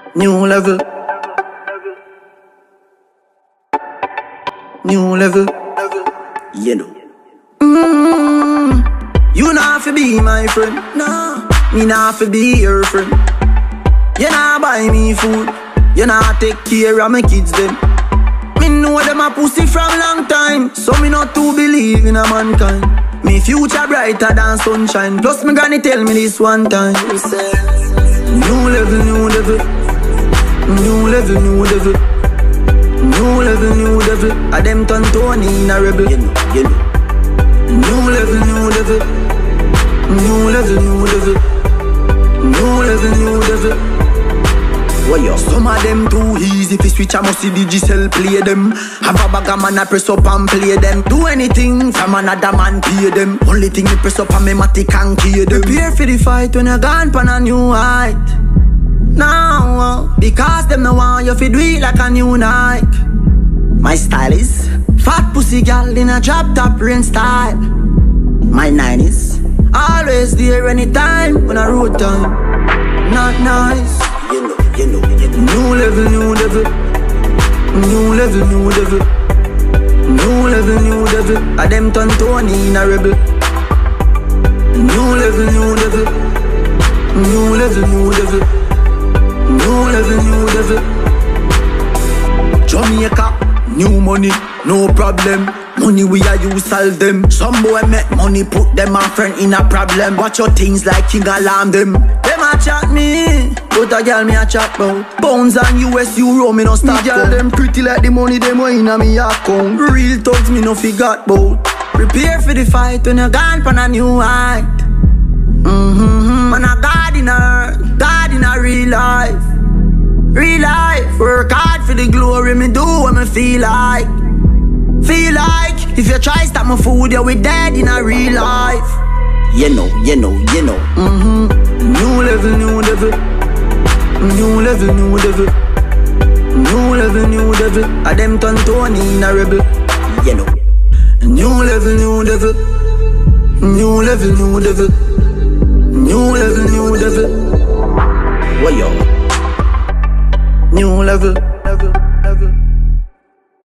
New level. New level. You know. You not fi be my friend. Nah, me not fi be your friend. You not buy me food. You not take care of my kids them. Me know them a pussy from long time, so me not to believe in a mankind. Me future brighter than sunshine. Plus me granny tell me this one time. New level, new level. New level, new level. New level, new level. A them turn Tony in a rebel. You know. New level, new level. New level, new level. New level, new level. What yo? Some of them too easy fi switch, I must see Digicel play them. Have a bag of man I press up and play them. Do anything from another man pay them. Only thing me press up and me matic and key them. Prepare for the fight when you gone pan a new height. Now, because them no want you fi do it like a new Nike. My style is fat pussy gal in a drop top rain style. My 90s always there anytime when I road time. Not nice. You know. New level, new level. New level, new level. New level, new level. A them turn Tony in a rebel. New level, new level. New level, new level. New level, new level. Jamaica, new money, no problem. Money we a use solve them. Some boy make money put them a friend in a problem. Watch your things like king alarm them. Them a chat me, but a girl me a chat bout pounds and US euro me no stop. Me girl them pretty like the money them way inna me account. Real thugs me no forgot bout. Prepare for the fight when you gone pan a new height. Man a God in a real life. Real life, work hard for the glory. Me do what me feel like. Feel like if you try stop my food, you we dead in a real life. You know. New level, new level. New level, new level. New level, new level. A them turn Tony in a rebel. You know. New level, new level. New level, new level. New level, new level. What yo? New level.